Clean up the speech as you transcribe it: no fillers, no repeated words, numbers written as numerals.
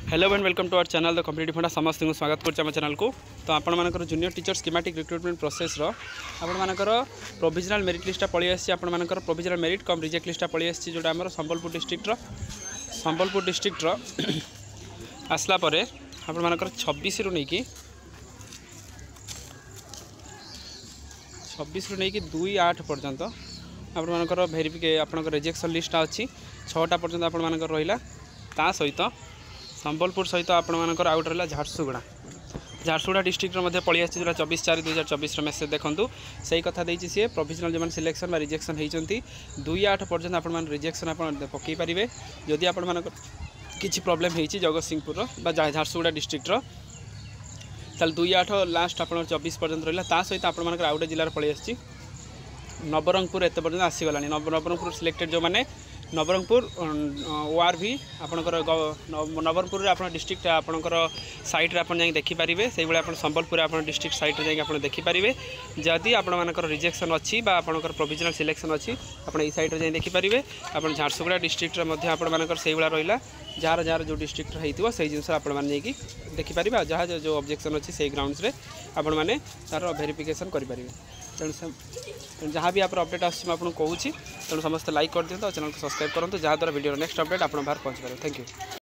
Hello and welcome to our channel the competitive funda समस्त को स्वागत कर चैनल को। तो आपर जूनियर टीचर स्कीमेटिक रिक्रुटमेंट प्रोसेस आपर प्रोविजनल मेरिट लिस्ट पलि आपर provisional merit cum reject list पलि जोटा आम संबलपुर डिस्ट्रिक्टर आसला आपर 26 रु नहीं 2-8 पर्यंत आपर भेरिफिके आप रिजेक्शन लिस्ट अच्छी 6टा पर्यंत आपर रहा ता सहित संबलपुर सहित आपर आउट रहा झारसुगुड़ा डिस्ट्रिक्ट पलि आसी जो 24/4/2024 मेसेज देखूँ से कथा देती सी प्रोविजनल जो सिलेक्शन बा रिजेक्शन होती 2-8 पर्यंत आप रिजेक्शन आप पकई पारे जदि आपण किसी प्रोब्लेम होती जगत सिंहपुर झारसुगुड़ा डिस्ट्रिक्टर ताल 2-8 लास्ट आप 24 पर्यंत रहा ता सहित आपर आउ गए जिलार पलि आसी नवरंगपुर एत पर्यंत आसीगला नवरंगपुर सिलेक्टेड जो मैंने नवरंगपुर ओआर भी आपणकर नवरंगपुर आप डिस्ट्रिक्ट आपणकर साइट आप देखिपारे से भाई आप संबलपुर आप डिस्ट्रिक्ट साइट जाकि देखिपारे जदि आपर रिजेक्शन अच्छी आपणकर प्रोविजनल सिलेक्शन अच्छी आप सैट देखिपारे आप झारसुगुड़ा डिस्ट्रिक्ट आपर से भाई रहा जार जार जो डिस्ट्रिक्ट होती से जिन आपने देखिपारे जहाँ जो ऑब्जेक्शन अच्छी से ग्राउंड्स आपण मैंने तार वेरिफिकेशन करेंगे। तेणु जहाँ भी आप अपडेट आपको कहूँ तेणु समस्त लाइक कर दिखाँ चैनल को सब्सक्राइब करूँ जहाँद्वारा वीडियो नेक्स्ट अपडेट आप बाहर पहुँच पारे। Thank you.